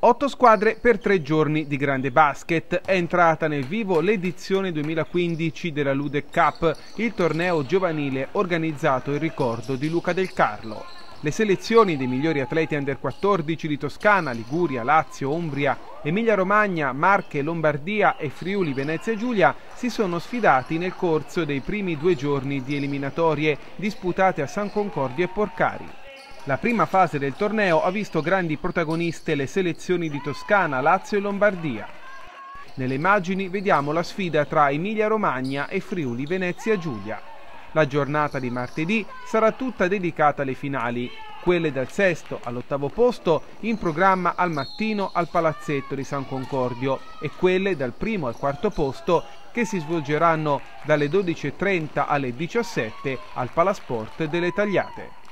8 squadre per 3 giorni di grande basket. È entrata nel vivo l'edizione 2015 della Ludec Cup, il torneo giovanile organizzato in ricordo di Luca Del Carlo. Le selezioni dei migliori atleti under 14 di Toscana, Liguria, Lazio, Umbria, Emilia-Romagna, Marche, Lombardia e Friuli Venezia Giulia si sono sfidati nel corso dei primi 2 giorni di eliminatorie disputate a San Concordio e Porcari. La prima fase del torneo ha visto grandi protagoniste le selezioni di Toscana, Lazio e Lombardia. Nelle immagini vediamo la sfida tra Emilia-Romagna e Friuli Venezia Giulia. La giornata di martedì sarà tutta dedicata alle finali, quelle dal sesto all'8° posto in programma al mattino al Palazzetto di San Concordio e quelle dal 1° al 4° posto che si svolgeranno dalle 12:30 alle 17 al Palasport delle Tagliate.